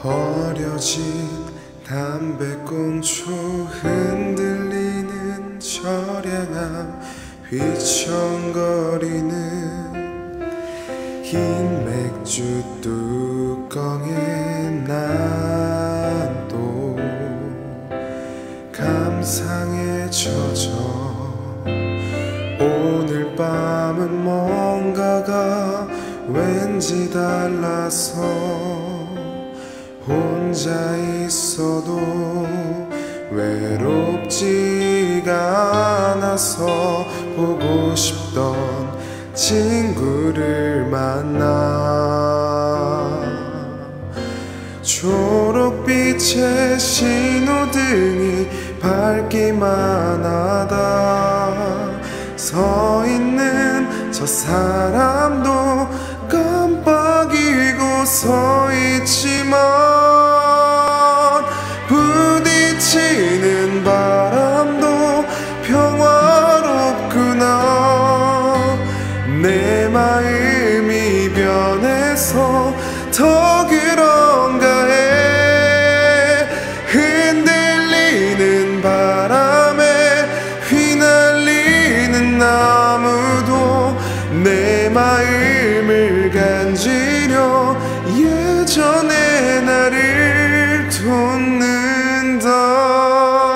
버려진 담배꽁초 흔들리는 저량함 휘청거리는 흰 맥주 뚜껑에 난 또 감상에 젖어 오늘 밤은 뭔가가 왠지 달라서 혼자 있어도 외롭지가 않아서 보고 싶던 친구를 만나 초록빛의 신호등이 밝기만 하다 서 있는 저 사람도 깜빡이고 서 있지만 부딪히는 바람도 평화롭구나 내 마음이 변해서 더 그런가 해 흔들리는 바람에 휘날리는 나무도 내 마음을 간지려 예전의 나를 돋는다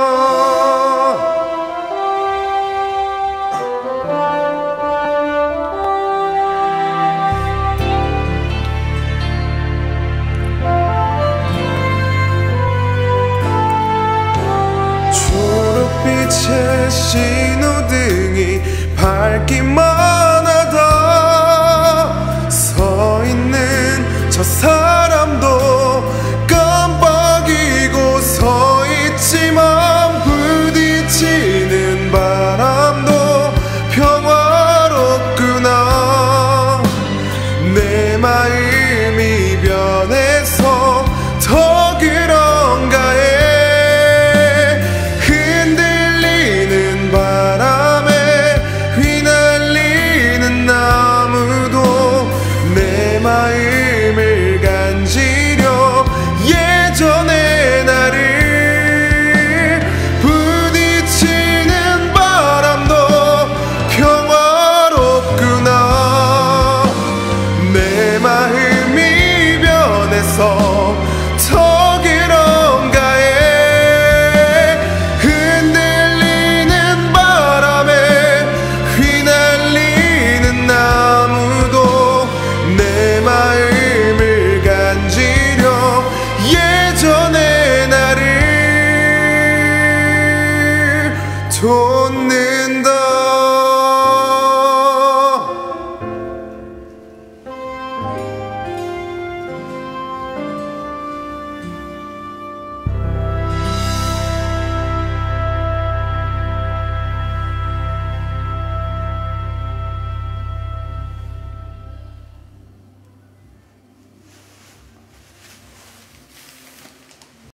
초록빛의 신호등이 밝기만 하다 서 있는 저 사람도 깜빡이고 서 있지만 부딪히는 바람도 평화롭구나 내 마음이 변해서 더 그런가 해 흔들리는 바람에 휘날리는 나무도 내 마음을 간지려 예전의 나를 부딪히는 바람도 평화롭구나 내 마음이 변해서